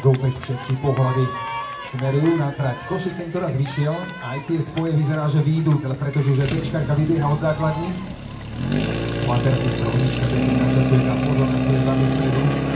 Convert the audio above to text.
tak opäť všetky pohľady smerujú na trať. Košík tento raz vyšiel, aj tie spoje vyzerá, že výjdu, pretože už aj Bčkarka vybieha od základní. No a teraz je Stromnička, ktorý načasuje na pozor na svoje bavy vpredu.